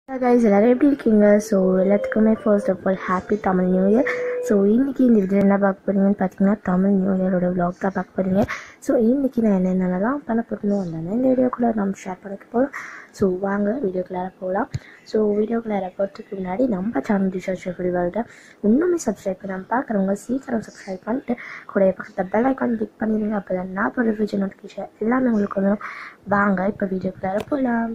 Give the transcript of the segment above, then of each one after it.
guys, எல்லாரும் எப்படி இருக்கீங்க? ஸோ எல்லாத்துக்குமே first of all happy Tamil new year. So இன்றைக்கி இந்த வீடியோ என்ன பார்க்க போகிறீங்கன்னு பார்த்தீங்கன்னா தமிழ் நியூ இயரோட vlog தான் பார்க்க போகிறீங்க. ஸோ இன்றைக்கி நான் என்னென்னலாம் பண்ண போகிறோம் வந்தேன் இந்த வீடியோக்குள்ளே நம்ம ஷேர் பண்ணிக்க போகிறோம். ஸோ வாங்க வீடியோக்குள்ளார போகலாம். ஸோ வீடியோக்குள்ளார போகிறதுக்கு முன்னாடி நம்ம சேனல் டிஷர்ட் எப்படி வருது இன்னுமே சப்ஸ்கிரைப் பண்ணாமல் பார்க்குறவங்க சீக்கிரம் சப்ஸ்கிரைப் பண்ணிட்டு கூட பக்கத்தில் பெல் ஐக்கான் கிளிக் பண்ணிடுங்க. அப்போ தான் நான் போகிற வீடியோ நோட்டிஃபிகேஷன் எல்லாமே உங்களுக்கு வரும். வாங்க இப்போ வீடியோக்குள்ளார போகலாம்.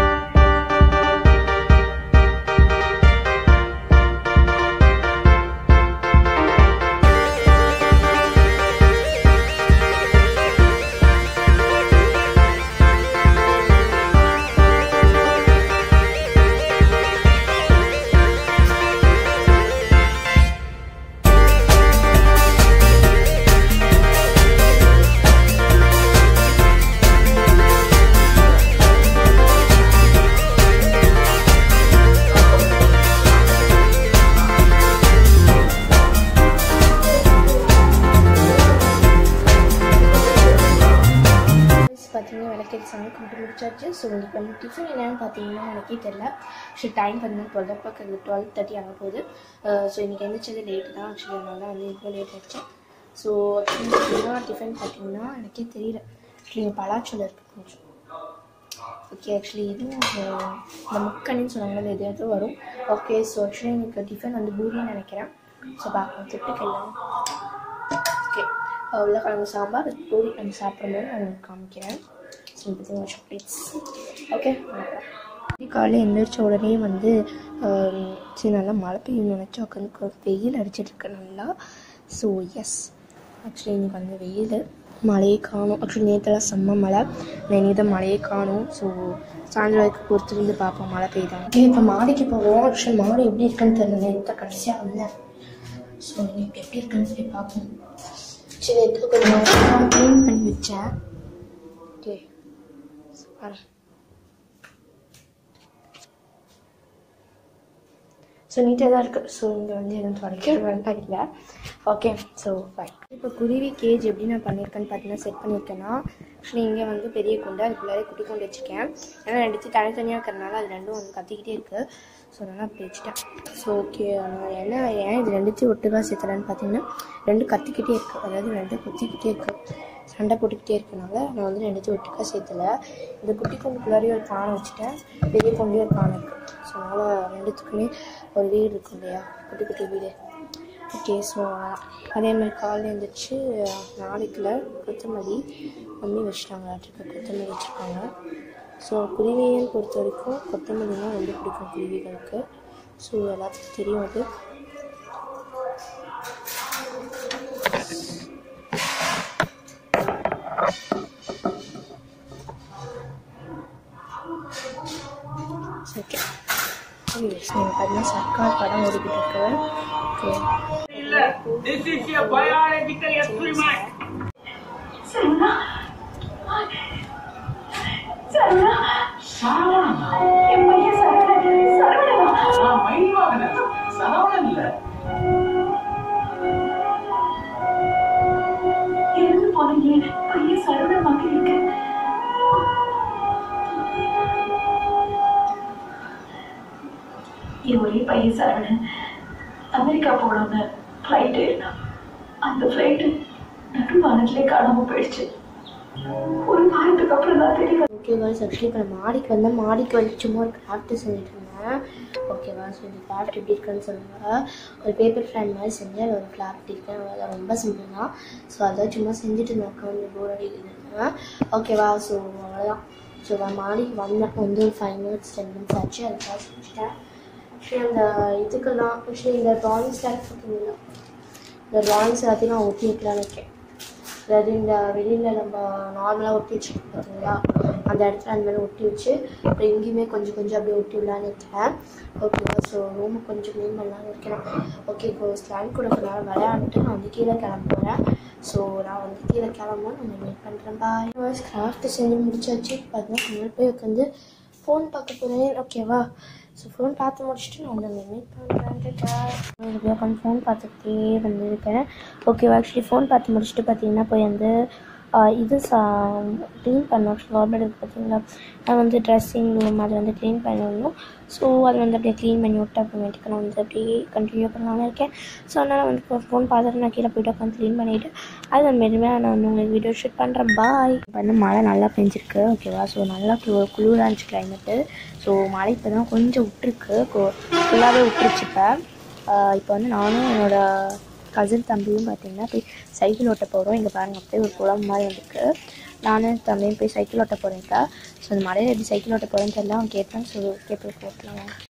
பார்த்தீங்கன்னா விளக்கேற்றி சாமி கும்பிட்டு முடிச்சாச்சு. ஸோ இன்றைக்கி வந்து டிஃபன் என்னென்னு பார்த்தீங்கன்னா எனக்கே தெரியல. ஸோ டைம் பார்த்தீங்கன்னா 12:30 ஆக போகுது. ஸோ இன்றைக்கி எழுந்திரிச்சது லேட்டு தான் ஆக்சுவலி, அதனால தான் வந்து இவ்வளோ லேட் ஆகிடுச்சு. ஸோ பார்த்தீங்கன்னா டிஃபன் பார்த்தீங்கன்னா எனக்கே தெரியல. ஆக்சுவலி பலாச்சோளம் இருக்குது கொஞ்சம். ஓகே, ஆக்சுவலி இதுவும் இந்த முக்கணின்னு சொன்னாங்க, எதாவது வரும். ஓகே, ஸோ ஆக்சுவலி எனக்கு டிஃபன் வந்து பூரின்னு நினைக்கிறேன். ஸோ பார்க்கலாம் தொட்டுக்கலாம். ஓகே, உருளைக்கிழங்கு சாம்பார் பூரி நம்ம சாப்பிடும்போது நான் உங்களுக்கு காமிக்கிறேன். ஸோ பார்த்தீங்கன்னா சாக்லேட்ஸ். ஓகே, காலையில் எழுந்திரிச்ச உடனே வந்து சரி நல்லா மழை பெய்யும் நினச்சி உட்காந்து வெயில் அடிச்சிட்ருக்கு நல்லா. ஸோ எஸ், ஆக்சுவலி இன்றைக்கி வந்து வெயில் மழையே காணும். ஆக்சுவலி நேற்றெல்லாம் செம்ம மழை, இனி தான் மழையே காணும். ஸோ சாயந்தரம் வரைக்கும் பொறுத்திருந்து பார்ப்போம் மழை பெய்தான். ஓகே, இப்போ மாடிக்கு போவோம். ஆக்சுவலி மாடு எப்படி இருக்குன்னு தெரியல, நேற்று கடைசியாக வந்தேன். ஸோ இப்போ எப்படி இருக்குன்னு சொல்லி பார்ப்போம். சரி, எடுத்து கொஞ்சம் க்ளீன் பண்ணி வச்சேன். ஓகே, பாரு. ஸோ நீட்டாக தான் இருக்குது. ஸோ இங்கே வந்து எதுவும் துடைக்கிற வேண்டாம் இல்லை. Okay, so fine. இப்போ குருவி கேஜ் எப்படி நான் பண்ணியிருக்கேன்னு பார்த்தீங்கன்னா செட் பண்ணியிருக்கேன்னா, ஆக்சுவலி இங்கே வந்து பெரிய குண்டு, அதுக்குள்ளாரே குட்டி கொண்டு வச்சுருக்கேன். ஏன்னா ரெண்டுத்தையும் தனித்தனியாக இருக்கிறனால அது ரெண்டும் வந்து கத்திக்கிட்டே இருக்குது. ஸோ அதனால் அப்படி வச்சுட்டேன். ஸோ ஓகே, ஏன் இது ரெண்டுத்தையும் ஒட்டுக்காக சேர்த்துறேன்னு பார்த்தீங்கன்னா ரெண்டும் கத்திக்கிட்டே இருக்குது, அதாவது ரெண்டும் குத்திக்கிட்டே இருக்குது, சண்டை போட்டுக்கிட்டே இருக்கனால நான் வந்து ரெண்டுத்தையும் ஒட்டுக்காக சேர்த்தலை. இந்த குட்டி கொண்டுக்குள்ளாரையும் ஒரு பானை வச்சுட்டேன், பெரிய கொண்டையும் ஒரு பானை இருக்குது. ஸோ அதனால் ரெண்டுத்துக்குமே ஒரு வீடு இருக்கும் இல்லையா, குட்டி குட்டி வீடு. ஓகே, ஸோ அதே மாதிரி காலையில் எழுந்திரிச்சு நாளைக்குள்ள கொத்தமல்லி மம்மி வச்சுட்டாங்க, கொத்தமல்லி வச்சுருக்காங்க. ஸோ குருவியை பொறுத்த வரைக்கும் கொத்தமல்லினா ரொம்ப பிடிக்கும் குருவிகளுக்கு. ஸோ எல்லாத்துக்கும் தெரியும் அது. ஓகே, பார்த்தீங்கன்னா சர்க்கார் படம் ஓடிக்கிட்டு இருக்கு. ஓகே, ஒரே பையன் சரவணன் அமெரிக்கா போனோன்னு ஃப்ளைட் ஏறினான். அந்த ஃப்ளைட்டு நடுவானத்திலே காணாம போயிடுச்சு. ஒரு வாரத்துக்கு அப்புறம் தான் தெரியும். ஓகேவா, ஆக்சுவலி இப்போ நான் மாடிக்கு வந்தேன். மாடிக்கு வந்து சும்மா ஒரு கிராஃப்ட்டு செஞ்சுட்டு இருந்தேன். ஓகேவா, ஸோ இந்த கிராஃப்ட் எப்படி இருக்குன்னு சொல்லுங்கள். ஒரு பேப்பர் ஃப்ரேம் மாதிரி செஞ்சு அது ஒரு கிராஃப்ட் இருக்கேன், அது ரொம்ப சிம்பிள் தான். ஸோ அதான் சும்மா செஞ்சுட்டு இருந்தேன், கொஞ்சம் போர் அடிக்குதுன்னு. ஓகேவா, ஸோ அவ்வளோதான். ஸோ மாடிக்கு வந்தேன், வந்து ஒரு 5 minutes 10 minutes ஆச்சு, அதுக்காக செஞ்சுட்டேன். ஆக்சுவலி அந்த இதுக்கெல்லாம் ஆக்சுவலி இந்த ட்ராயிங்ஸ்லாம் இருக்குங்களா, இந்த ட்ராயிங்ஸ் எல்லாத்தையும் நான் ஒட்டி வைக்கலான்னு இருக்கேன். அதாவது இந்த வெளியில் நம்ம நார்மலாக ஒட்டி வச்சுருக்கோம் பார்த்தீங்களா, அந்த இடத்துல அந்த மாதிரி ஒட்டி வச்சு அப்புறம் எங்கேயுமே கொஞ்சம் கொஞ்சம் அப்படியே ஒட்டி விடலான்னு இருக்கேன். ஓகேவா, ஸோ ரூமை கொஞ்சம் க்ளீன் பண்ணலான்னு இருக்கிறேன். ஓகே, இப்போ ஸ்லாண்ட் கூட கொஞ்சம் விளையாண்டுட்டு நான் வந்து கீழே கிளம்புறேன். ஸோ நான் வந்து கீழே கிளம்பும் நான் வெயிட் பண்ணுறேன். பாய். கிராஃப்ட்டு செஞ்சு முடிச்சாச்சு. பார்த்தீங்கன்னா முன்னாடி போய் உட்காந்து ஃபோன் பார்க்க போகிறேன். ஓகேவா, ஸோ ஃபோன் பார்த்து முடிச்சுட்டு நான் வந்து மீட் பண்ணுறேன். உட்காந்து ஃபோன் பார்த்துக்கிட்டே வந்துருக்கேன். ஓகேவா, ஆக்சுவலி ஃபோன் பார்த்து முடிச்சுட்டு பார்த்தீங்கன்னா போய் வந்து இது க்ளீன் பண்ணோம் கவர்மெண்ட் இருக்குது பார்த்தீங்களா, அது வந்து ட்ரெஸ்ஸிங் ரூம் அதை வந்து க்ளீன் பண்ணணும். ஸோ அது வந்து அப்படியே க்ளீன் பண்ணி விட்டு அப்புறமேட்டுக்கு நான் வந்து அப்படியே கண்டினியூ பண்ணலான்னு இருக்கேன். ஸோ அதனால் வந்து ஃபோன் பார்த்துட்டு நான் கீழே போய்ட்டு உட்காந்து க்ளீன் பண்ணிவிட்டு அது மெதுவாக நான் வந்து உங்களுக்கு வீடியோ ஷூட் பண்ணுறேன். பாய். இப்போ வந்து மழை நல்லா பெஞ்சிருக்கு ஓகேவா. ஸோ நல்லா குளிராக இருந்துச்சு கிளைமேட்டு. ஸோ மழை இப்போ தான் கொஞ்சம் விட்டுருக்கு, ஃபுல்லாகவே விட்டுருச்சு. இப்போ வந்து நானும் என்னோடய கசின் தம்பியும் பார்த்திங்கன்னா போய் சைக்கிள் ஓட்ட போகிறோம். இங்கே பாருங்கள் அப்படியே ஒரு குளம் மாதிரி வந்துருக்கு. நானும் தம்பியும் போய் சைக்கிள் ஓட்ட போகிறேன்க்கா. ஸோ அந்த மழையில் எப்படி சைக்கிள் ஓட்ட போகிறேன்னு தெரியல, அவன் கேட்டான். ஸோ கேட்பு போட்டலாம்.